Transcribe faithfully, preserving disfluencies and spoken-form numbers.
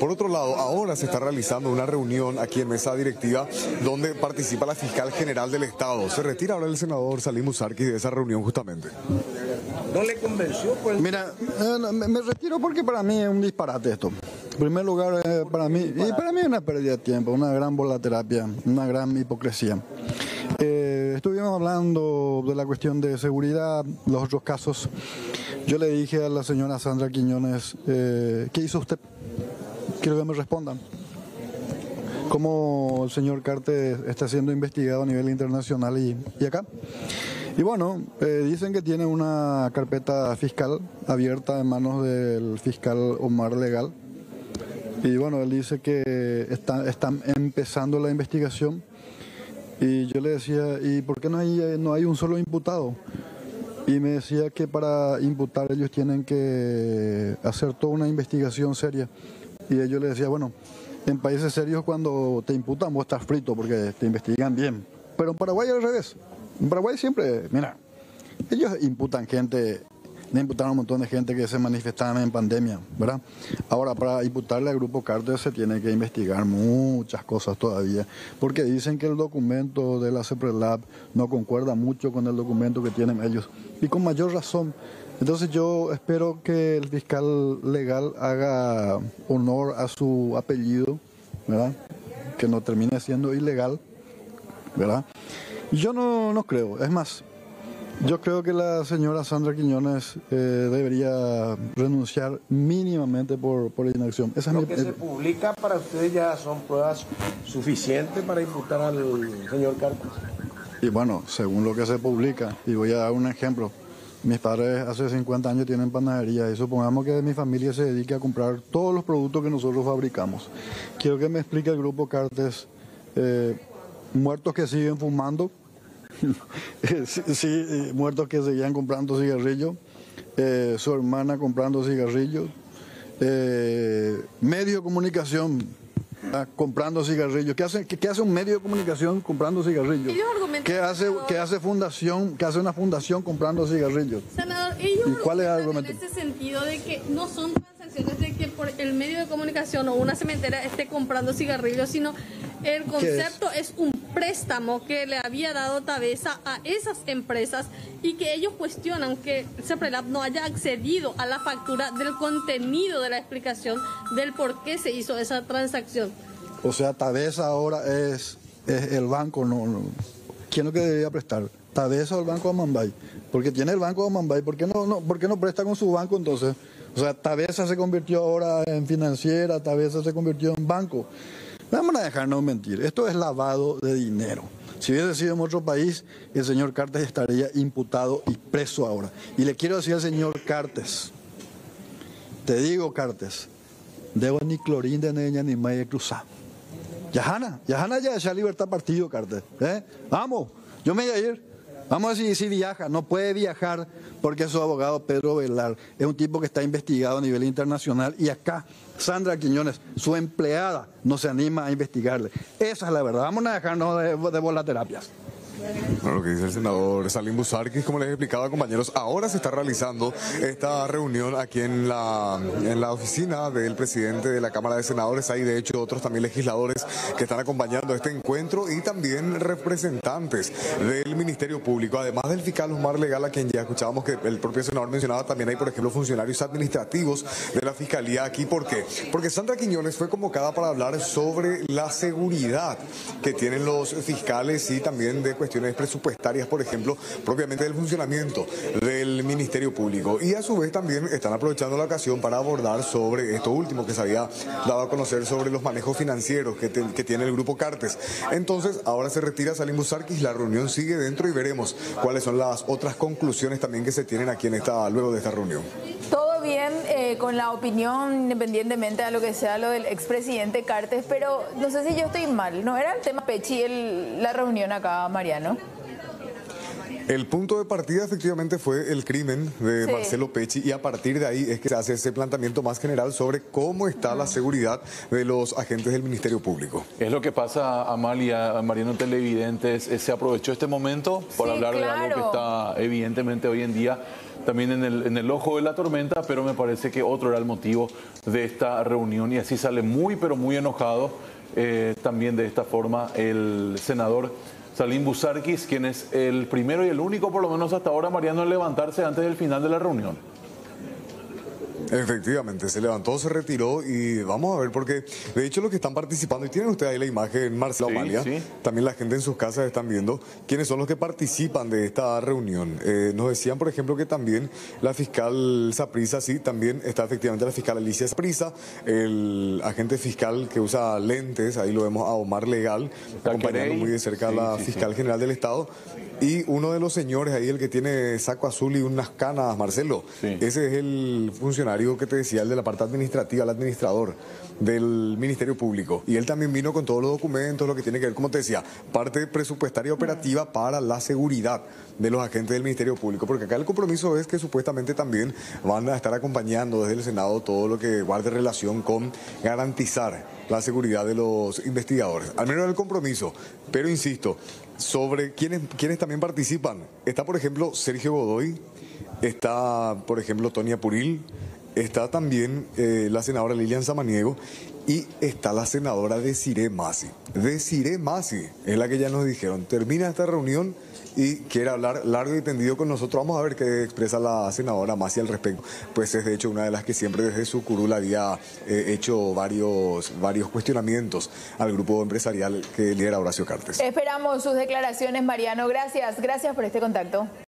Por otro lado, ahora se está realizando una reunión aquí en mesa directiva donde participa la fiscal general del Estado. Se retira ahora el senador Salim Busarquis de esa reunión justamente. ¿No le convenció? Pues? Mira, eh, me, me retiro porque para mí es un disparate esto. En primer lugar, eh, para mí, y para mí es una pérdida de tiempo, una gran volaterapia, una gran hipocresía. Eh, estuvimos hablando de la cuestión de seguridad, los otros casos. Yo le dije a la señora Sandra Quiñones, eh, ¿qué hizo usted? Quiero que me respondan. ¿Cómo el señor Cartes está siendo investigado a nivel internacional y, y acá? Y bueno, eh, dicen que tiene una carpeta fiscal abierta en manos del fiscal Omar Legal. Y bueno, él dice que está, están empezando la investigación. Y yo le decía, ¿y por qué no hay, no hay un solo imputado? Y me decía que para imputar ellos tienen que hacer toda una investigación seria. Y yo le decía, bueno, en países serios cuando te imputan vos estás frito porque te investigan bien. Pero en Paraguay al revés. En Paraguay siempre, mira, ellos imputan gente, le imputaron a un montón de gente que se manifestaban en pandemia, ¿verdad? Ahora, para imputarle al Grupo Cartes se tiene que investigar muchas cosas todavía, porque dicen que el documento de la CEPRELAB no concuerda mucho con el documento que tienen ellos, y con mayor razón. Entonces yo espero que el fiscal legal haga honor a su apellido, ¿verdad? Que no termine siendo ilegal, ¿verdad? Yo no, no creo, es más, yo creo que la señora Sandra Quiñones eh, debería renunciar mínimamente por, por inacción. Esa Lo es mi, que se publica para ustedes ya son pruebas suficientes para imputar al señor Cartes. Y bueno, según lo que se publica, y voy a dar un ejemplo, mis padres hace cincuenta años tienen panadería y supongamos que mi familia se dedique a comprar todos los productos que nosotros fabricamos. Quiero que me explique el Grupo Cartes, eh, muertos que siguen fumando, sí, sí, muertos que seguían comprando cigarrillos, eh, su hermana comprando cigarrillos, eh, medio de comunicación ah, comprando cigarrillos. ¿Qué hace, qué, qué hace un medio de comunicación comprando cigarrillos? ¿Qué hace, qué hace fundación, qué hace una fundación comprando cigarrillos? Senador, ellos ¿Y cuál es el argumento? En ese sentido de que no son transacciones de que por el medio de comunicación o una cementera esté comprando cigarrillos, sino el concepto es? es un préstamo que le había dado Tabesa a esas empresas y que ellos cuestionan que CEPRELAB no haya accedido a la factura del contenido de la explicación del por qué se hizo esa transacción. O sea, Tabesa ahora es, es el banco, no, no. ¿Quién es lo que debería prestar? Tabesa o el Banco Amambay, porque tiene el Banco Amambay, ¿por qué no, no, ¿por qué no presta con su banco entonces? O sea, Tabesa se convirtió ahora en financiera, Tabesa se convirtió en banco. Vamos a dejarnos mentir, esto es lavado de dinero. Si hubiese sido en otro país, el señor Cartes estaría imputado y preso ahora. Y le quiero decir al señor Cartes, te digo Cartes, debo ni clorín de neña ni maya cruzar. Yajana, Yajana ya ya libertad partido, Cartes. ¿eh? Vamos, yo me voy a ir. Vamos a ver si, si viaja. No puede viajar porque su abogado Pedro Velar es un tipo que está investigado a nivel internacional y acá Sandra Quiñones, su empleada, no se anima a investigarle. Esa es la verdad. Vamos a dejarnos de, de volaterapias. Bueno, lo que dice el senador Salim Busarquis, como les explicaba, compañeros, ahora se está realizando esta reunión aquí en la, en la oficina del presidente de la Cámara de Senadores. Hay, de hecho, otros también legisladores que están acompañando este encuentro y también representantes del Ministerio Público, además del fiscal Omar Legal, a quien ya escuchábamos que el propio senador mencionaba. También hay, por ejemplo, funcionarios administrativos de la Fiscalía aquí. ¿Por qué? Porque Sandra Quiñones fue convocada para hablar sobre la seguridad que tienen los fiscales y también de cuestiones presupuestarias, por ejemplo, propiamente del funcionamiento del Ministerio Público. Y a su vez también están aprovechando la ocasión para abordar sobre esto último que se había dado a conocer sobre los manejos financieros que, te, que tiene el Grupo Cartes. Entonces, ahora se retira Salim Busarquis, la reunión sigue dentro y veremos cuáles son las otras conclusiones también que se tienen aquí en esta, luego de esta reunión. Todo bien eh, con la opinión, independientemente de lo que sea lo del expresidente Cartes, pero no sé si yo estoy mal. ¿No era el tema Pechi el, la reunión acá, Mariano? El punto de partida efectivamente fue el crimen de sí. Marcelo Pechi, y a partir de ahí es que se hace ese planteamiento más general sobre cómo está la seguridad de los agentes del Ministerio Público. Es lo que pasa, Amalia, Mariano Televidentes, se aprovechó este momento para sí, hablar claro. de algo que está evidentemente hoy en día también en el, en el ojo de la tormenta, pero me parece que otro era el motivo de esta reunión y así sale muy, pero muy enojado eh, también de esta forma el senador Salim Busarquis, quien es el primero y el único, por lo menos hasta ahora, Mariano, en levantarse antes del final de la reunión. Efectivamente, se levantó, se retiró y vamos a ver porque de hecho los que están participando, y tienen ustedes ahí la imagen, Marcelo, Sí, Amalia, sí. también la gente en sus casas están viendo quiénes son los que participan de esta reunión. Eh, nos decían, por ejemplo, que también la fiscal Saprissa, sí, también está efectivamente la fiscal Alicia Saprissa, el agente fiscal que usa lentes, ahí lo vemos a Omar Legal, acompañando muy de cerca Sí, a la sí, fiscal sí. general del Estado. Y uno de los señores ahí, el que tiene saco azul y unas canas, Marcelo, Sí. ese es el funcionario que te decía, el de la parte administrativa, el administrador del Ministerio Público. Y él también vino con todos los documentos, lo que tiene que ver, como te decía, parte presupuestaria operativa para la seguridad de los agentes del Ministerio Público. Porque acá el compromiso es que supuestamente también van a estar acompañando desde el Senado todo lo que guarde relación con garantizar la seguridad de los investigadores. Al menos el compromiso. Pero insisto, sobre quiénes, quiénes también participan. Está, por ejemplo, Sergio Godoy, está, por ejemplo, Tonia Puril, está también eh, la senadora Lilian Samaniego y está la senadora Desiree Masi. Desiree Masi es la que ya nos dijeron, termina esta reunión y quiere hablar largo y tendido con nosotros. Vamos a ver qué expresa la senadora Masi al respecto. Pues es de hecho una de las que siempre desde su curul había eh, hecho varios, varios cuestionamientos al grupo empresarial que lidera Horacio Cartes. Esperamos sus declaraciones, Mariano. Gracias, gracias por este contacto.